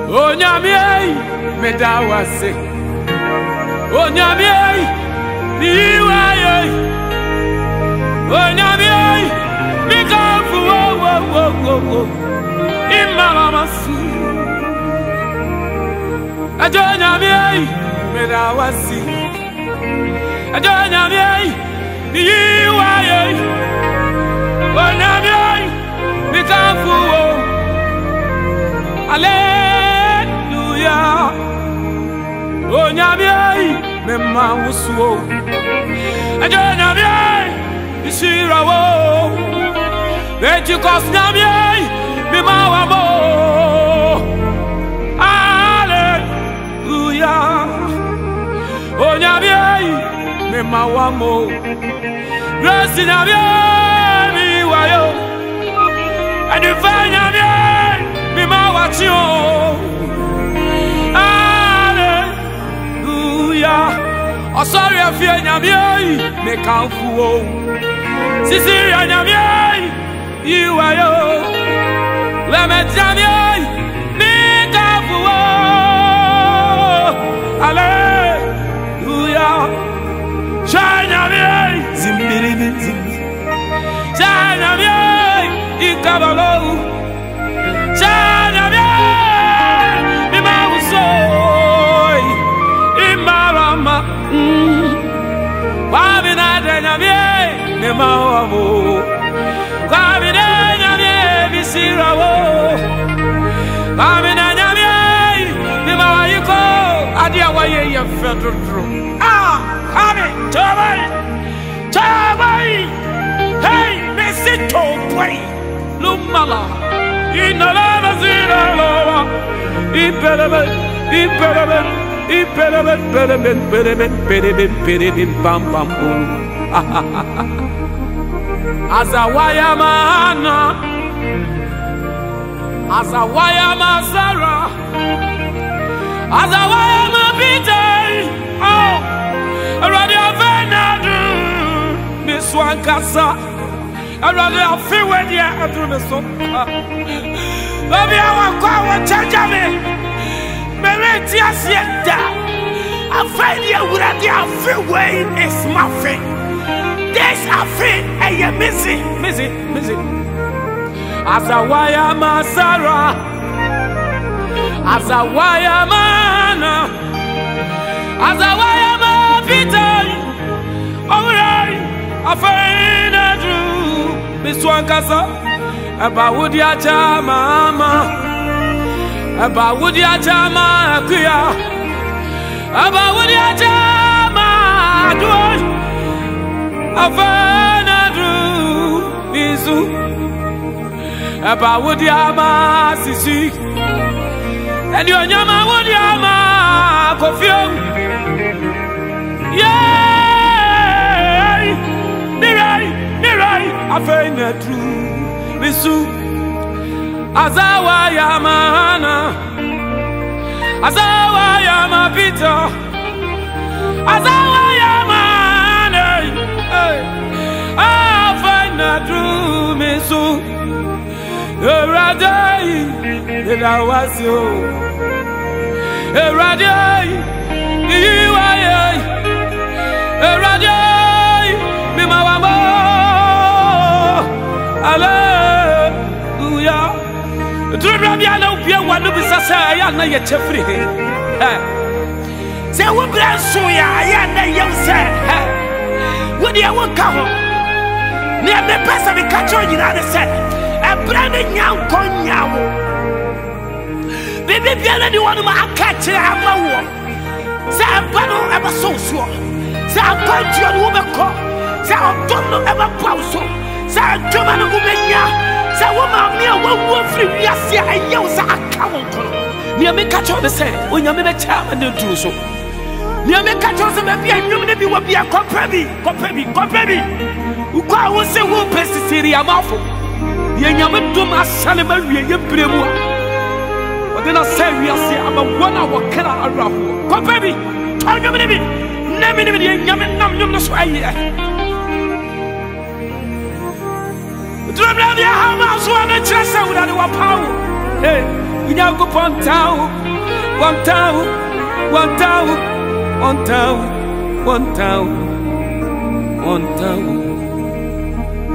Onyamie medawase Onyamie niwaye Onyamie mikafu wo imama masu Onyamie medawase Onyamie niwaye Onyamie mikafu wo Hallelujah. Onyamie mema wusuo. Onyamie isirawo. Pentecost nyamie mema wamo. Hallelujah. Onyamie mema wamo. Grace nyamie miwayo. Adifanya nyamie mema watio. Hallelujah. Oh sorry I fear nyamie me kanfuo. Sisi nyamie you are yo. Let me nyamie me kanfuo. Hallelujah. Shine nyamie zimbiri zimbi. Shine nyamie ikabalo. Wabina nyamie nemawo Wabina nyamie bisirawo Wabina nyamie nemawayiko adia waye ya fedro Kame Chabai Hey mesito play Lumala Inalama zina lowa Ipelebe bam bam boom. Azawaya mana, Azawaya mazara, Azawaya mabite. Oh, Radio Venadu, Miss Wankasa, Radio Fiwedia, Adrumeso. Baby, I want to change me. Meretia sienta. I find you with a free way is my thing. There's a thing and you're missing. Azawaya Masara, Azawaya Mana, Azawaya Mapita. Alright, I find a true Miss Wankasa about Woodia Mama. About Woodia Jama Kuya. About Woodia Jama Dwoy. Avana Drew Bizu. About Woodia Ma Sisi. And your Yama Woodia Ma Kofium. Yay! Mirai, Avana Drew Bizu. Azawaya mana, Azawaya mapita, Azawaya mana. I find a true mesu. Eradai, Elawasio. Eradai, Iwaye. Eradai, Mimawamo. Hallelujah. Drabia Pia one of his Sayana yet free. Say what bless you, Ayana, you said. Would you want come? Near the person we catch on you, I said, a branded young cognac. Baby, Piana, you want my catch a war. Say a panel ever so sure. Say a punch your woman call. Say I don't know ever pause. Say a German woman. Say woman, me a one free. Yes, I use a count. Near me catch on the set when you make a child and do so. Near me catch on the baby, and you will be a company. Who will say, who pesticide a mouthful. Yaman do my salmon, you bremo. But then I say, we are saying about 1 hour can I around. Company, tell you, never Yaman, no, no, so I hear. Drabia, how much one a chest out of our power? Hey. Nyankopɔn ntawo wɔntawo wɔntawo wɔntawo wɔntawo